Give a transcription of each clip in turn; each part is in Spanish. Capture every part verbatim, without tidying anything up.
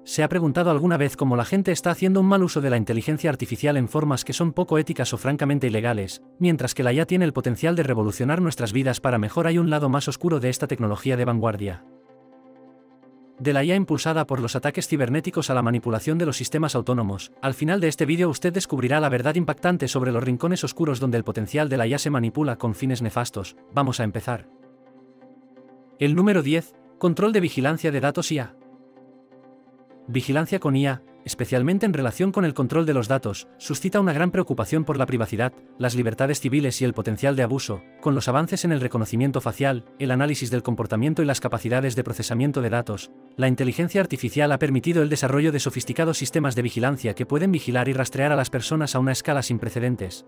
¿Se ha preguntado alguna vez cómo la gente está haciendo un mal uso de la inteligencia artificial en formas que son poco éticas o francamente ilegales, mientras que la I A tiene el potencial de revolucionar nuestras vidas para mejor? Hay un lado más oscuro de esta tecnología de vanguardia. De la I A impulsada por los ataques cibernéticos a la manipulación de los sistemas autónomos, al final de este vídeo usted descubrirá la verdad impactante sobre los rincones oscuros donde el potencial de la I A se manipula con fines nefastos. Vamos a empezar. El número diez. Control de vigilancia de datos I A. Vigilancia con I A, especialmente en relación con el control de los datos, suscita una gran preocupación por la privacidad, las libertades civiles y el potencial de abuso. Con los avances en el reconocimiento facial, el análisis del comportamiento y las capacidades de procesamiento de datos, la inteligencia artificial ha permitido el desarrollo de sofisticados sistemas de vigilancia que pueden vigilar y rastrear a las personas a una escala sin precedentes.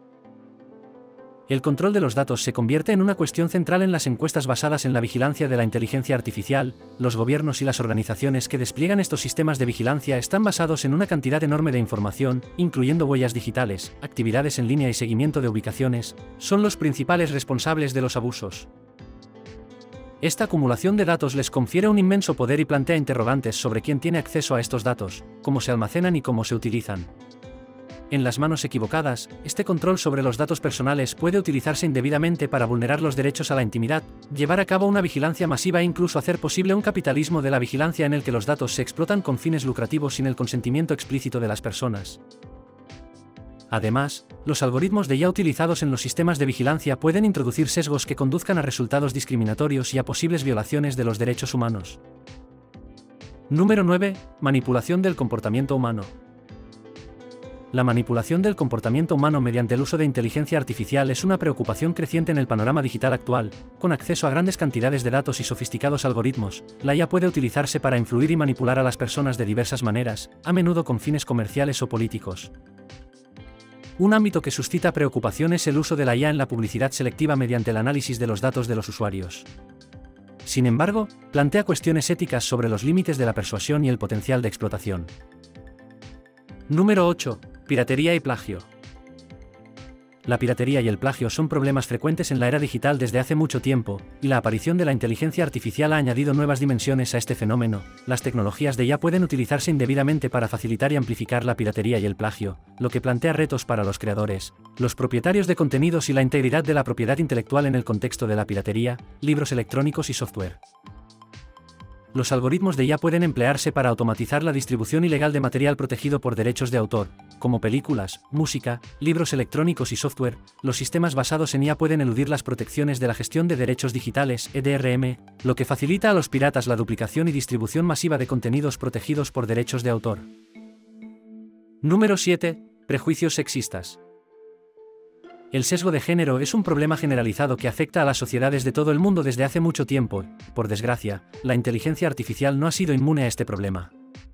El control de los datos se convierte en una cuestión central en las encuestas basadas en la vigilancia de la inteligencia artificial. Los gobiernos y las organizaciones que despliegan estos sistemas de vigilancia están basados en una cantidad enorme de información, incluyendo huellas digitales, actividades en línea y seguimiento de ubicaciones, son los principales responsables de los abusos. Esta acumulación de datos les confiere un inmenso poder y plantea interrogantes sobre quién tiene acceso a estos datos, cómo se almacenan y cómo se utilizan. En las manos equivocadas, este control sobre los datos personales puede utilizarse indebidamente para vulnerar los derechos a la intimidad, llevar a cabo una vigilancia masiva e incluso hacer posible un capitalismo de la vigilancia en el que los datos se explotan con fines lucrativos sin el consentimiento explícito de las personas. Además, los algoritmos de I A utilizados en los sistemas de vigilancia pueden introducir sesgos que conduzcan a resultados discriminatorios y a posibles violaciones de los derechos humanos. Número nueve. Manipulación del comportamiento humano. La manipulación del comportamiento humano mediante el uso de inteligencia artificial es una preocupación creciente en el panorama digital actual. Con acceso a grandes cantidades de datos y sofisticados algoritmos, la I A puede utilizarse para influir y manipular a las personas de diversas maneras, a menudo con fines comerciales o políticos. Un ámbito que suscita preocupación es el uso de la I A en la publicidad selectiva mediante el análisis de los datos de los usuarios. Sin embargo, plantea cuestiones éticas sobre los límites de la persuasión y el potencial de explotación. Número ocho. Piratería y plagio. La piratería y el plagio son problemas frecuentes en la era digital desde hace mucho tiempo, y la aparición de la inteligencia artificial ha añadido nuevas dimensiones a este fenómeno. Las tecnologías de I A pueden utilizarse indebidamente para facilitar y amplificar la piratería y el plagio, lo que plantea retos para los creadores, los propietarios de contenidos y la integridad de la propiedad intelectual en el contexto de la piratería, libros electrónicos y software. Los algoritmos de I A pueden emplearse para automatizar la distribución ilegal de material protegido por derechos de autor, como películas, música, libros electrónicos y software. Los sistemas basados en I A pueden eludir las protecciones de la gestión de derechos digitales, E D R M, lo que facilita a los piratas la duplicación y distribución masiva de contenidos protegidos por derechos de autor. Número siete. Prejuicios sexistas. El sesgo de género es un problema generalizado que afecta a las sociedades de todo el mundo desde hace mucho tiempo. Por desgracia, la inteligencia artificial no ha sido inmune a este problema.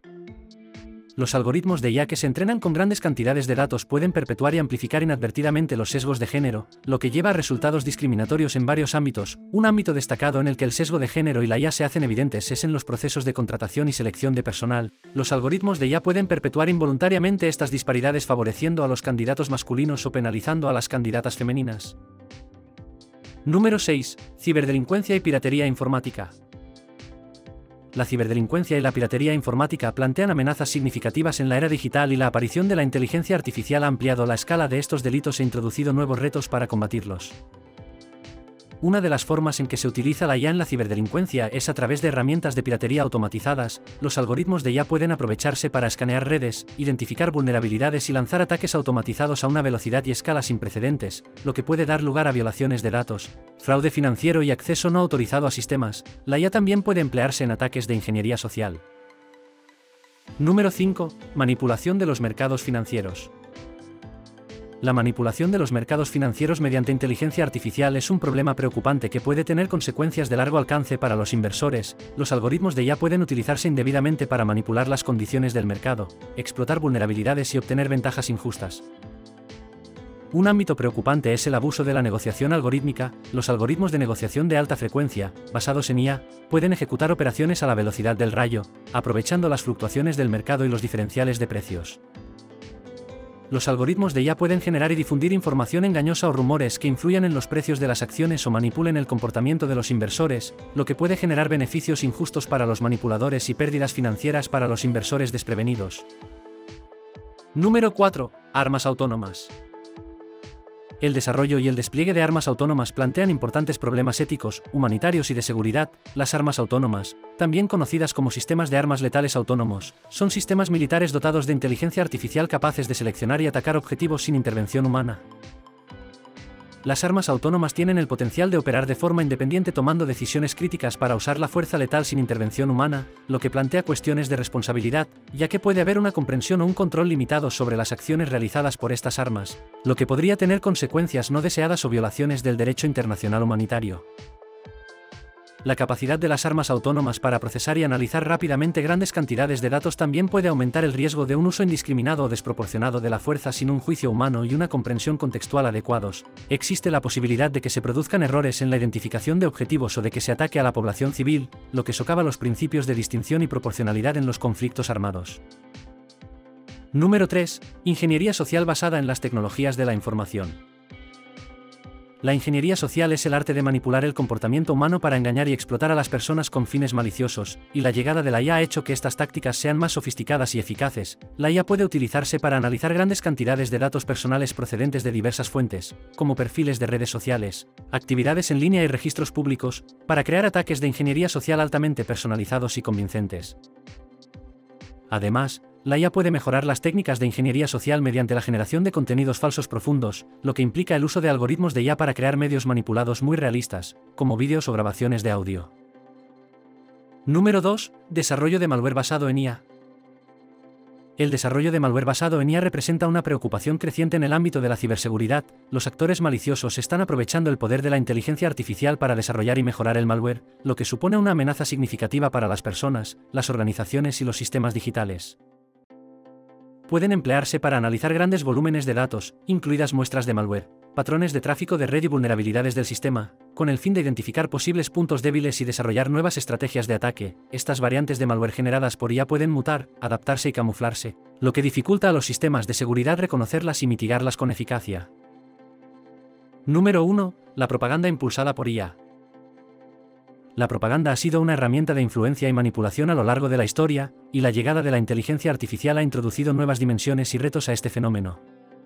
Los algoritmos de I A que se entrenan con grandes cantidades de datos pueden perpetuar y amplificar inadvertidamente los sesgos de género, lo que lleva a resultados discriminatorios en varios ámbitos. Un ámbito destacado en el que el sesgo de género y la I A se hacen evidentes es en los procesos de contratación y selección de personal. Los algoritmos de I A pueden perpetuar involuntariamente estas disparidades favoreciendo a los candidatos masculinos o penalizando a las candidatas femeninas. Número seis. Ciberdelincuencia y piratería informática. La ciberdelincuencia y la piratería informática plantean amenazas significativas en la era digital y la aparición de la inteligencia artificial ha ampliado la escala de estos delitos e introducido nuevos retos para combatirlos. Una de las formas en que se utiliza la I A en la ciberdelincuencia es a través de herramientas de piratería automatizadas. Los algoritmos de I A pueden aprovecharse para escanear redes, identificar vulnerabilidades y lanzar ataques automatizados a una velocidad y escala sin precedentes, lo que puede dar lugar a violaciones de datos, fraude financiero y acceso no autorizado a sistemas. La I A también puede emplearse en ataques de ingeniería social. Número cinco. Manipulación de los mercados financieros. La manipulación de los mercados financieros mediante inteligencia artificial es un problema preocupante que puede tener consecuencias de largo alcance para los inversores. Los algoritmos de I A pueden utilizarse indebidamente para manipular las condiciones del mercado, explotar vulnerabilidades y obtener ventajas injustas. Un ámbito preocupante es el abuso de la negociación algorítmica. Los algoritmos de negociación de alta frecuencia, basados en I A, pueden ejecutar operaciones a la velocidad del rayo, aprovechando las fluctuaciones del mercado y los diferenciales de precios. Los algoritmos de I A pueden generar y difundir información engañosa o rumores que influyan en los precios de las acciones o manipulen el comportamiento de los inversores, lo que puede generar beneficios injustos para los manipuladores y pérdidas financieras para los inversores desprevenidos. Número cuatro. Armas autónomas. El desarrollo y el despliegue de armas autónomas plantean importantes problemas éticos, humanitarios y de seguridad. Las armas autónomas, también conocidas como sistemas de armas letales autónomos, son sistemas militares dotados de inteligencia artificial capaces de seleccionar y atacar objetivos sin intervención humana. Las armas autónomas tienen el potencial de operar de forma independiente tomando decisiones críticas para usar la fuerza letal sin intervención humana, lo que plantea cuestiones de responsabilidad, ya que puede haber una comprensión o un control limitado sobre las acciones realizadas por estas armas, lo que podría tener consecuencias no deseadas o violaciones del derecho internacional humanitario. La capacidad de las armas autónomas para procesar y analizar rápidamente grandes cantidades de datos también puede aumentar el riesgo de un uso indiscriminado o desproporcionado de la fuerza sin un juicio humano y una comprensión contextual adecuados. Existe la posibilidad de que se produzcan errores en la identificación de objetivos o de que se ataque a la población civil, lo que socava los principios de distinción y proporcionalidad en los conflictos armados. Número tres. Ingeniería social basada en las tecnologías de la información. La ingeniería social es el arte de manipular el comportamiento humano para engañar y explotar a las personas con fines maliciosos, y la llegada de la I A ha hecho que estas tácticas sean más sofisticadas y eficaces. La I A puede utilizarse para analizar grandes cantidades de datos personales procedentes de diversas fuentes, como perfiles de redes sociales, actividades en línea y registros públicos, para crear ataques de ingeniería social altamente personalizados y convincentes. Además, la I A puede mejorar las técnicas de ingeniería social mediante la generación de contenidos falsos profundos, lo que implica el uso de algoritmos de I A para crear medios manipulados muy realistas, como vídeos o grabaciones de audio. Número dos. Desarrollo de malware basado en I A. El desarrollo de malware basado en I A representa una preocupación creciente en el ámbito de la ciberseguridad. Los actores maliciosos están aprovechando el poder de la inteligencia artificial para desarrollar y mejorar el malware, lo que supone una amenaza significativa para las personas, las organizaciones y los sistemas digitales. Pueden emplearse para analizar grandes volúmenes de datos, incluidas muestras de malware, patrones de tráfico de red y vulnerabilidades del sistema, con el fin de identificar posibles puntos débiles y desarrollar nuevas estrategias de ataque. Estas variantes de malware generadas por I A pueden mutar, adaptarse y camuflarse, lo que dificulta a los sistemas de seguridad reconocerlas y mitigarlas con eficacia. Número uno. La propaganda impulsada por I A. La propaganda ha sido una herramienta de influencia y manipulación a lo largo de la historia, y la llegada de la inteligencia artificial ha introducido nuevas dimensiones y retos a este fenómeno.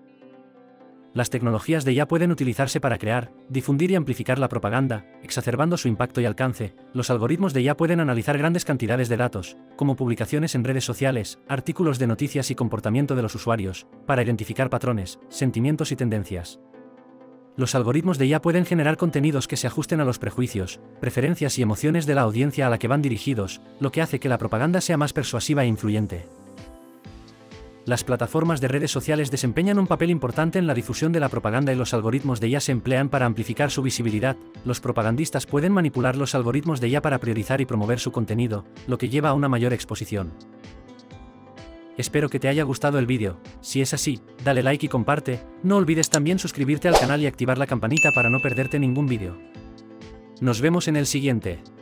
Las tecnologías de I A pueden utilizarse para crear, difundir y amplificar la propaganda, exacerbando su impacto y alcance. Los algoritmos de I A pueden analizar grandes cantidades de datos, como publicaciones en redes sociales, artículos de noticias y comportamiento de los usuarios, para identificar patrones, sentimientos y tendencias. Los algoritmos de I A pueden generar contenidos que se ajusten a los prejuicios, preferencias y emociones de la audiencia a la que van dirigidos, lo que hace que la propaganda sea más persuasiva e influyente. Las plataformas de redes sociales desempeñan un papel importante en la difusión de la propaganda y los algoritmos de I A se emplean para amplificar su visibilidad. Los propagandistas pueden manipular los algoritmos de I A para priorizar y promover su contenido, lo que lleva a una mayor exposición. Espero que te haya gustado el vídeo. Si es así, dale like y comparte. No olvides también suscribirte al canal y activar la campanita para no perderte ningún vídeo. Nos vemos en el siguiente.